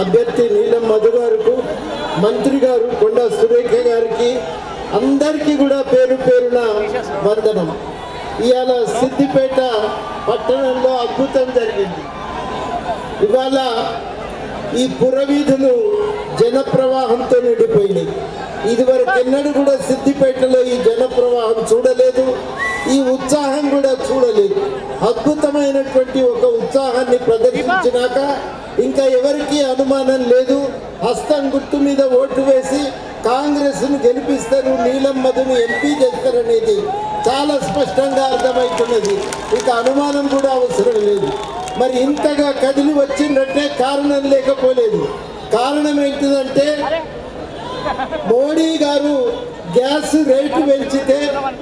అభ్యర్థి నీలం మధు గారికి, మంత్రి గారు కొండా సురేఖ గారికి అందరికీ కూడా పేరు పేరున వందనం. ఇవాళ సిద్దిపేట పట్టణంలో అద్భుతం జరిగింది. ఇవాళ ఈ పురవీధులు జనప్రవాహంతో నిండిపోయినాయి. ఇదివరకు ఎన్నడూ కూడా సిద్దిపేటలో ఈ జనప్రవాహం చూడలేదు, ఈ ఉత్సాహం కూడా చూడలేదు. అద్భుతమైనటువంటి ఒక ఉత్సాహాన్ని ప్రదర్శించినాక ఇంకా ఎవరికి అనుమానం లేదు, హస్తం గుర్తు మీద ఓటు వేసి కాంగ్రెస్ను గెలిపిస్తారు, నీలం మధును ఎంపీ చేస్తారనేది చాలా స్పష్టంగా అర్థమవుతున్నది. ఇక అనుమానం కూడా అవసరం లేదు. మరి ఇంతగా కదిలి వచ్చిందంటే కారణం లేకపోలేదు. కారణం ఏంటిదంటే మోడీ గారు గ్యాస్ రేటు పెంచితే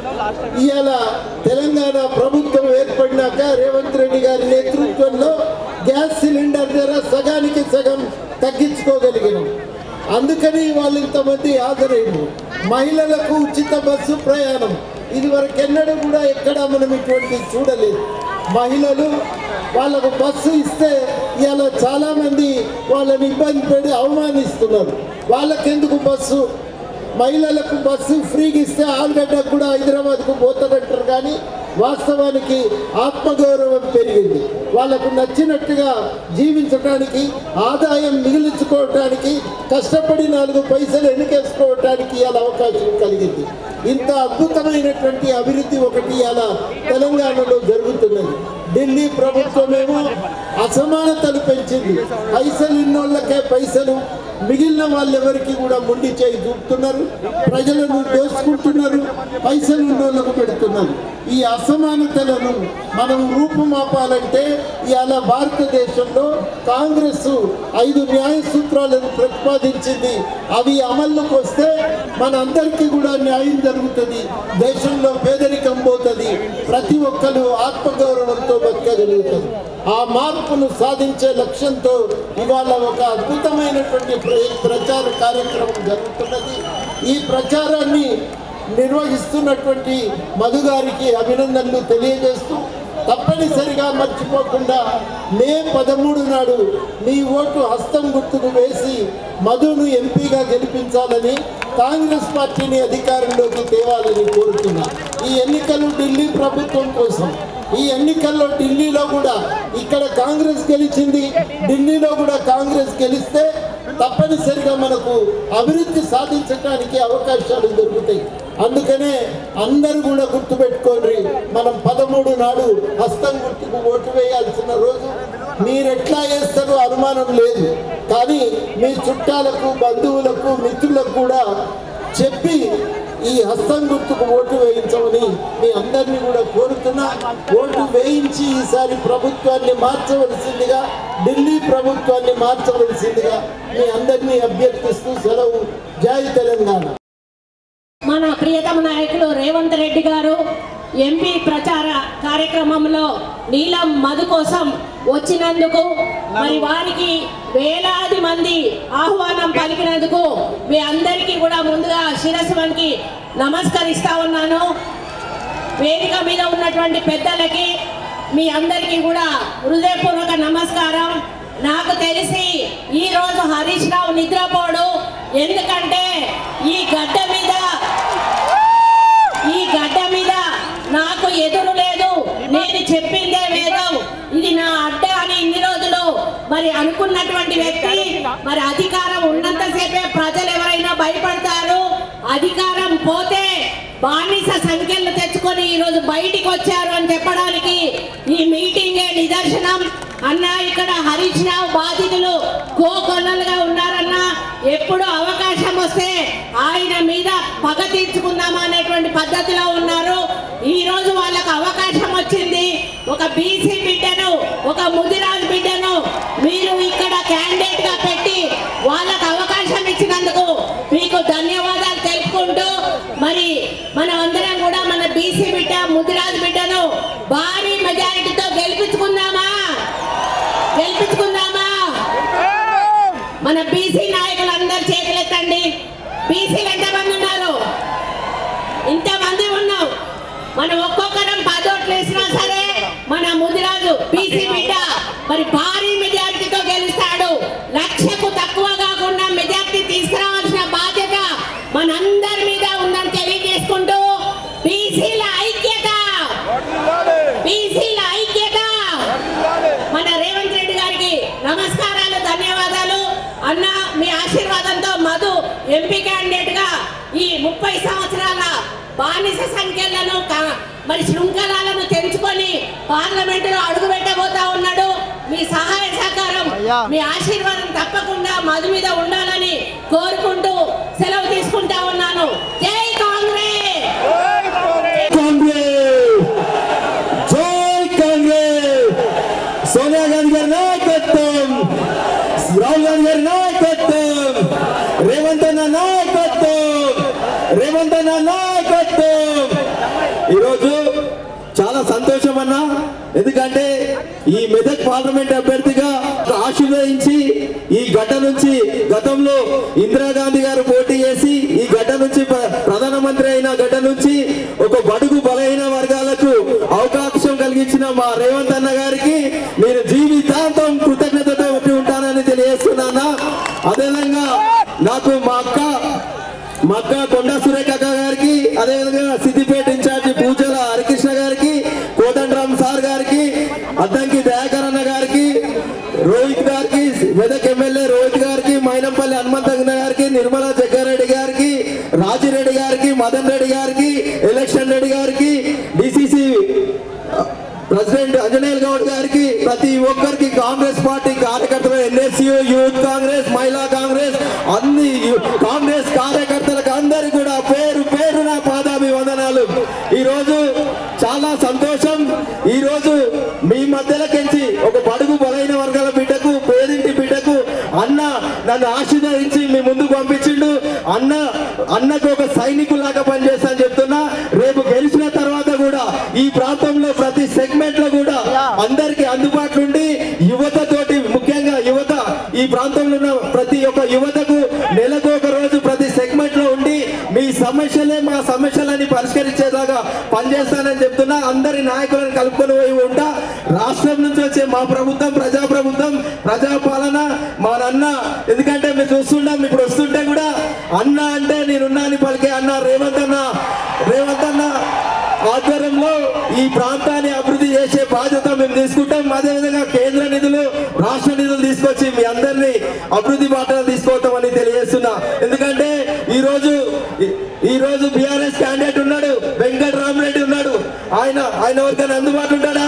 ఇవాళ తెలంగాణ ప్రభుత్వం ఏర్పడినాక రేవంత్ రెడ్డి గారి నేతృత్వంలో గ్యాస్ సిలిండర్ ధర సగానికి సగం తగ్గించుకోగలిగినాం. అందుకని వాళ్ళు ఇంతమంది హాజరైంది. మహిళలకు ఉచిత బస్సు ప్రయాణం ఇదివరకు ఎన్నడూ కూడా ఎక్కడ మనం ఇటువంటి చూడలేదు. మహిళలు వాళ్ళకు బస్సు ఇస్తే ఇవాళ చాలామంది వాళ్ళని ఇబ్బంది పెట్టి అవమానిస్తున్నారు. వాళ్ళకెందుకు బస్సు? మహిళలకు బస్సు ఫ్రీగా ఇస్తే ఆల్గడ్డకు కూడా హైదరాబాద్కు పోతారంటారు. కానీ వాస్తవానికి ఆత్మగౌరవం పెరిగింది. వాళ్ళకు నచ్చినట్టుగా జీవించడానికి, ఆదాయం మిగిలించుకోవటానికి, కష్టపడి 4 పైసలు ఎన్నికేసుకోవటానికి ఇవాళ అవకాశం కలిగింది. ఇంత అద్భుతమైనటువంటి అభివృద్ధి ఒకటి ఇవాళ తెలంగాణలో జరుగుతున్నది. ఢిల్లీ ప్రభుత్వమేమో అసమానతలు పెంచింది. పైసలు ఇన్నోళ్ళకే పైసలు, మిగిలిన వాళ్ళెవరికి కూడా మొండి చేయి చూపుతున్నారు, ప్రజలను దోచుకుంటున్నారు, పైసలు ఉన్నోళ్ళకు పెడుతున్నారు. ఈ అసమానతలను మనం రూపుమాపాలంటే ఇవాళ భారతదేశంలో కాంగ్రెస్ 5 న్యాయ సూత్రాలను ప్రతిపాదించింది. అవి అమల్లోకి వస్తే మనందరికీ కూడా న్యాయం జరుగుతుంది, దేశంలో పేదరికం పోతుంది, ప్రతి ఒక్కరు ఆత్మగౌరవంతో బతకగలుగుతారు. ఆ మార్పును సాధించే లక్ష్యంతో ఇవాళ ఒక అద్భుతమైనటువంటి ప్రచార కార్యక్రమం జరుగుతున్నది. ఈ ప్రచారాన్ని నిర్వహిస్తున్నటువంటి మధు గారికి అభినందనలు తెలియజేస్తూ, తప్పనిసరిగా మర్చిపోకుండా మే 13 నాడు మీ ఓటు హస్తం గుర్తుకు వేసి మధును ఎంపీగా గెలిపించాలని, కాంగ్రెస్ పార్టీని అధికారంలోకి తేవాలని కోరుతున్నా. ఈ ఎన్నికలు ఢిల్లీ ప్రభుత్వం కోసం. ఈ ఎన్నికల్లో ఢిల్లీలో కూడా ఇక్కడ కాంగ్రెస్ గెలిచింది, ఢిల్లీలో కూడా కాంగ్రెస్ గెలిస్తే తప్పనిసరిగా మనకు అభివృద్ధి సాధించడానికి అవకాశాలు దొరుకుతాయి. అందుకనే అందరూ కూడా గుర్తుపెట్టుకోండి, మనం 13 నాడు హస్తం గుర్తుకు ఓటు వేయాల్సిన రోజు. మీరెట్లా వేస్తారో అనుమానం లేదు, కానీ మీ చుట్టాలకు, బంధువులకు, మిత్రులకు కూడా చెప్పి ఈ హస్తం గుర్తుకు ఓటు వేయించమని మీ అందరినీ కూడా కోరుతున్నా. ఓటు వేయించి ఈసారి ప్రభుత్వాన్ని మార్చవలసిందిగా, ఢిల్లీ ప్రభుత్వాన్ని మార్చవలసిందిగా మీ అందరినీ అభ్యర్థిస్తూ సెలవు. జై తెలంగాణ. మన ప్రియతమ నాయకులు రేవంత్ రెడ్డి గారు ఎంపీ ప్రచార కార్యక్రమంలో నీలం మధు కోసం వచ్చినందుకు, మరి వారికి వేలాది మంది ఆహ్వానం పలికినందుకు మీ అందరికీ కూడా ముందుగా శిరస్సు వంచి నమస్కరిస్తా ఉన్నాను. వేదిక మీద ఉన్నటువంటి పెద్దలకి మీ అందరికీ కూడా హృదయపూర్వక నమస్కారం. నాకు తెలిసి ఈరోజు హరీష్ రావు నిద్రపోడు, ఎందుకంటే ఈ గడ్డ మీద నాకు ఎదురు లేదు, నేను చెప్పిందే వేదం, ఇది నా అడ్డ అని ఇన్ని రోజులు మరి అనుకున్నటువంటి వ్యక్తి, మరి అధికారం ఉన్నంతసేపే ప్రజలు ఎవరైనా భయపడతారు, అధికారం పోతే బానిస సంఖ్యలు తెచ్చుకొని ఈరోజు బయటికి వచ్చారు అని చెప్పడానికి ఈ మీటింగే నిదర్శనం. అన్న ఇక్కడ హరీష్ రావు బాధితులు కోకొల్లలుగా ఉన్నారన్నా, ఎప్పుడు అవకాశం వస్తే ఆయన మీద పగ తీర్చుకుందామా అనేటువంటి పద్ధతిలో ఉన్నారు. ఈ రోజు వాళ్ళకు అవకాశం వచ్చింది. ఒక బీసీ బిడ్డను, ఒక ముదిరాజ్ బిడ్డను మీరు ఇక్కడ క్యాండిడేట్ గా పెట్టి వాళ్ళకు అవకాశం ఇచ్చినందుకు మీకు ధన్యవాదాలు తెలుపుకుంటూ, మరి మనం అందరం కూడా మన బీసీ బిడ్డ, ముదిరాజ్ బిడ్డను భారీ మెజారిటీతో గెలిపించుకుందామా? మన బీసీ నాయకులు అందరు చేతులు ఎత్తండి. బీసీలు ఎంతమంది ఉన్నారు? ఇంతమంది ఉన్నాం. మనం ఒక్కొక్కరం 10 ఓట్లు వేసినా సరే మన ముదిరాజు బీసీ బిడ్డ మరి భారీ మెజారిటీతో గెలుస్తాడు. 1,00,000కు మనందరి మీద ఉందని తెలియజేసుకుంటూ బీసీల ఐక్యత, బీసీల ఐక్యత. మన రేవంత్ రెడ్డి గారికి నమస్కారాలు, ధన్యవాదాలు అన్న. మీ ఆశీర్వాదంతో మధు ఎంపీ క్యాండిడేట్ గా ఈ 30 సంవత్సరాల బానిస సంఖ్యలను మరి శృంఖలాలను తెంచుకొని పార్లమెంటులో అడుగు పెట్టబోతా ఉన్నాడు. మీ సహాయ సహకారం, మీ ఆశీర్వాదం తప్పకుండా మధు మీద ఉండాలని కోరుకుంటూ సెలవు తీసుకుంటా ఉన్నాను. జై కాంగ్రెస్, జై కాంగ్రెస్. సోనియా గాంధీ గారి నాయకత్వం, రాహుల్ గాంధీ గారి నాయకత్వం, రేవంత్ అన్న నాయకత్వం, రేవంత్ అన్న నాయకత్వం. ఈరోజు చాలా సంతోషం అన్న, ఎందుకంటే ఈ మెదక్ పార్లమెంట్ అభ్యర్థిగా ఆశీర్వదించి ఈ గడ్డ నుంచి గతంలో ఇందిరాగాంధీ గారు పోటీ చేసి ఈ గడ్డ నుంచి ప్రధానమంత్రి అయిన గడ్డ నుంచి ఒక బడుగు బలహీన వర్గాలకు అవకాశం కలిగించిన మా రేవంత్ అన్న గారికి నేను జీవితాంతం కృతజ్ఞతతో ఉంటానని తెలియజేస్తున్నాను. అదేవిధంగా నాకు మా అక్క కొండా సురేఖ గారికి, అదేవిధంగా సిద్దిపేట ఇన్ఛార్జి పూజల హరికృష్ణ గారికి, కోదండరామ్ సార్ గారికి, అద్దంకి దయాకర్ అన్న గారికి, రోహిత్ గారికి, మెదక్ ఎమ్మెల్యే రోహిత్ గారికి, మైనంపల్లి హనుమంతన్న గారికి, నిర్మలా జగ్గారెడ్డి గారికి, రాజిరెడ్డి గారికి, మదన్ రెడ్డి గారికి, ఎలక్షన్ రెడ్డి గారికి, డిసిసి ప్రెసిడెంట్ అంజనేయుల్ గౌడ్ గారికి, ప్రతి ఒక్కరికి కాంగ్రెస్ పార్టీ కార్యకర్తలు, ఎన్ఎస్యు, యూత్ కాంగ్రెస్, మహిళా కాంగ్రెస్, అన్ని కాంగ్రెస్ కార్యకర్తలకు అందరికీ కూడా పేరు పేరున పాదాభివందనాలు. ఈరోజు చాలా సంతోషం. ఈరోజు మీ మధ్యలోకించి ఒక బడుగు బలైన వర్గాల బిడ్డకు, పేదింటి బిడ్డకు అన్న నన్ను ఆశీర్వదించి మీ ముందుకు పంపించిండు. అన్నకు ఒక సైనికులాగా పనిచేస్తా అని చెప్తున్నా. రేపు గెలిచిన తర్వాత కూడా ఈ ప్రాంతంలో ప్రతి సెగ్మెంట్ లో కూడా అందరికి అందుబాటులో ఉండి యువతతోటి, ముఖ్యంగా యువత, ఈ ప్రాంతంలో ఉన్న ప్రతి ఒక్క యువతకు నెలకు ఒక రోజు ప్రతి సెగ్మెంట్ లో ఉండి మీ సమస్యలే మా సమస్యలని పరిష్కరించేలాగా పనిచేస్తానని చెప్తున్నా. అందరి నాయకులను కలుపుకొని పోయి ఉంటా. రాష్ట్రం నుంచి వచ్చే మా ప్రభుత్వం ప్రజాప్రభుత్వం, ప్రజాపాలన, మా అన్న. ఎందుకంటే మీరు చూస్తుంటాం, ఇప్పుడు వస్తుంటే కూడా అన్న అంటే నేనున్నా అని పలికే అన్న రేవంత్ అన్న ఆధ్వర్యంలో ఈ ప్రాంతాన్ని అభివృద్ధి చేసే బాధ్యత మేము తీసుకుంటాం. అదేవిధంగా కేంద్ర నిధులు, రాష్ట్ర నిధులు తీసుకొచ్చి మీ అందరినీ అభివృద్ధి బాటలు తీసుకొస్తామని తెలియజేస్తున్నా. ఎందుకంటే ఈ రోజు బీఆర్ఎస్ క్యాండిడేట్ ఉన్నాడు, వెంకటరామరెడ్డి ఉన్నాడు. ఆయన ఎవరికైనా అందుబాటులో ఉంటాడు.